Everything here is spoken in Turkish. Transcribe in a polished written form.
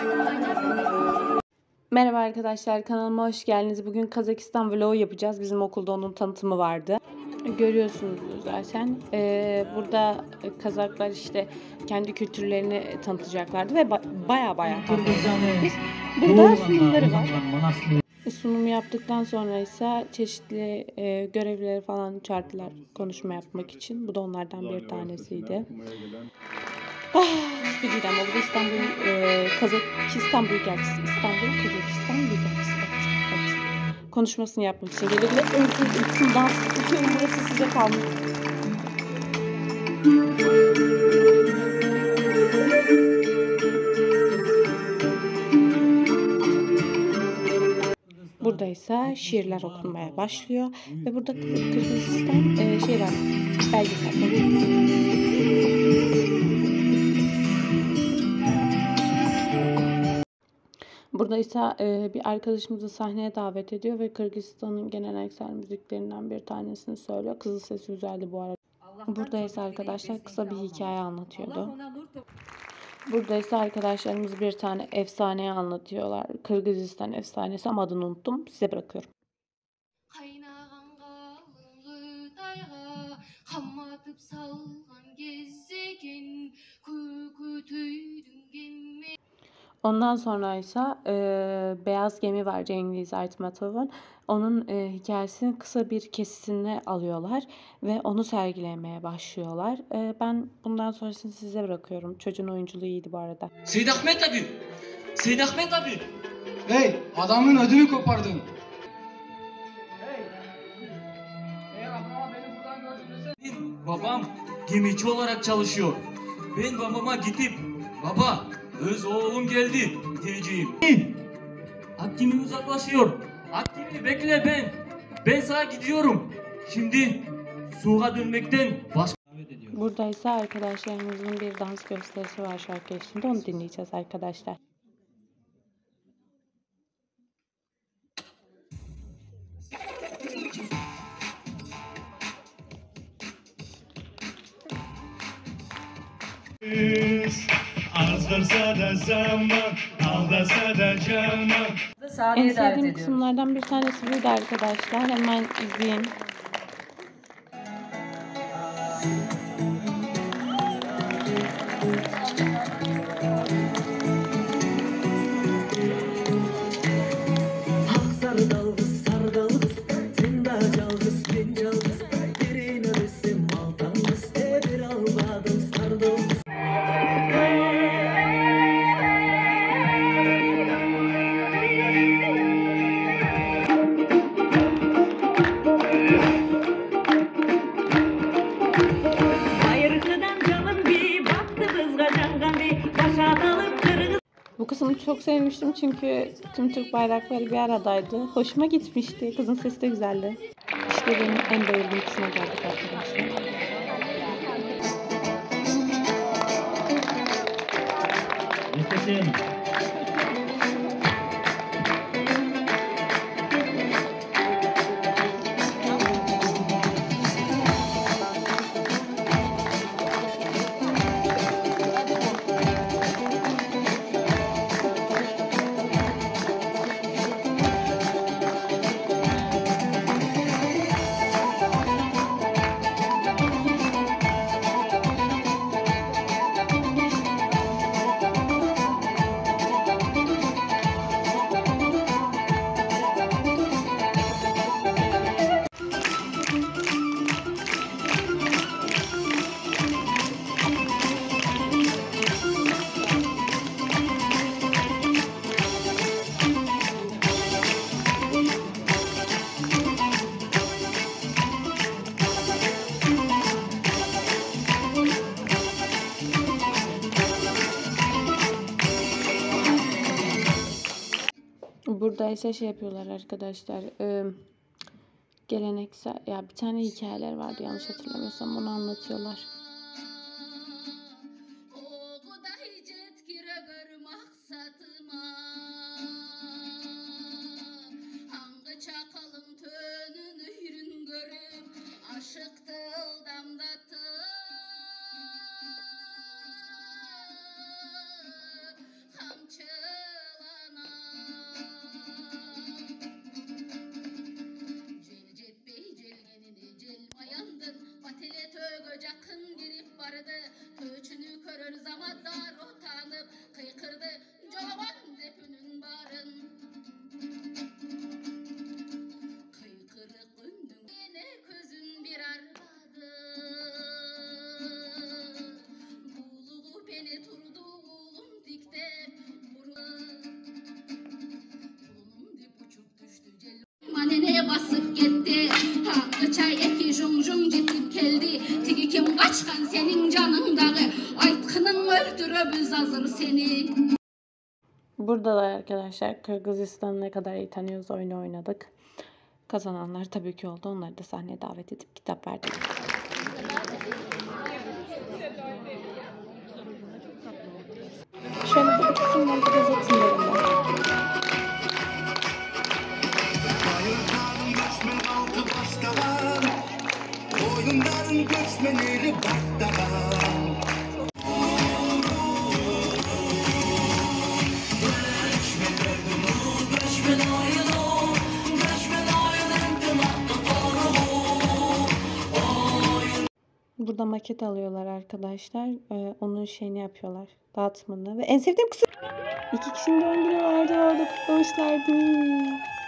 Merhaba arkadaşlar, kanalıma hoş geldiniz. Bugün Kazakistan vlogu yapacağız. Bizim okulda onun tanıtımı vardı. Görüyorsunuz zaten. Burada Kazaklar işte kendi kültürlerini tanıtacaklardı ve baya tanıtacaklarız. Burada sunumları var. Sunumu yaptıktan sonra ise çeşitli görevlileri falan çağırdılar konuşma yapmak için. Bu da onlardan bir tanesiydi. Speedy'den oldu. Kazakistan Büyükelçisi. İstanbul Kazakistan Büyükelçisi. Evet. Konuşmasını yapmak için geliyor. Ve özür için dans tutuyorum. Burası size kalmış. Burada ise şiirler okunmaya başlıyor. Ve burada Kırgızistan şeyler, belgesel. Burada ise bir arkadaşımızı sahneye davet ediyor ve Kırgızistan'ın geleneksel müziklerinden bir tanesini söylüyor. Kızıl sesi güzeldi bu arada. Burada ise arkadaşlar kısa bir hikaye anlatıyordu. Burada ise arkadaşlarımız bir tane efsaneyi anlatıyorlar. Kırgızistan efsanesi ama adını unuttum. Size bırakıyorum. Ondan sonra ise Beyaz Gemi var, Cengiz Aytmatov'un. Onun hikayesinin kısa bir kesitini alıyorlar ve onu sergilemeye başlıyorlar. Ben bundan sonrasını size bırakıyorum. Çocuğun oyunculuğu iyiydi bu arada. Seyit Ahmet abi! Seyit Ahmet abi! Hey! Adamın ödünü kopardın. Hey! Eğer babama beni buradan gördüğünüzde... Babam gemici olarak çalışıyor. Ben babama gidip baba öz oğlum geldi diyeceğim. Akgemi uzaklaşıyor. Akgemi bekle ben. Ben sana gidiyorum. Şimdi suğa dönmekten başka... Burada ise arkadaşlarımızın bir dans gösterisi var şarkı eşliğinde. Onu dinleyeceğiz arkadaşlar. Azdırsa da zaman, aldasa da canan. En sevdiğim kısımlardan bir tanesi buydu arkadaşlar. Hemen izleyin. Bu kısmı çok sevmiştim çünkü tüm Türk bayrakları bir aradaydı. Hoşuma gitmişti. Kızın sesi de güzeldi. İşte benim en bayıldığım kısma geldik arkadaşlar. Burada ise şey yapıyorlar arkadaşlar. Geleneksel ya bir tane hikayeler vardı yanlış hatırlamıyorsam onu anlatıyorlar. Kıçay eki jung jung jetip keldi. Tigi kim kaçkan senin canındağı. Aytkının öldürüp hazır seni. Burada da arkadaşlar Kırgızistan'ı ne kadar iyi tanıyoruz oyunu oynadık. Kazananlar tabii ki oldu. Onları da sahneye davet edip kitap verdik. Şöyle bir kısımdan da gözeteyim ben. Oyunların göçmenleri baktalar. Burada maket alıyorlar arkadaşlar. Onun şeyini yapıyorlar. Dağıtımını. Ve en sevdiğim kısım 2 kişinin doğum günü vardı. Orada kutlamışlardı.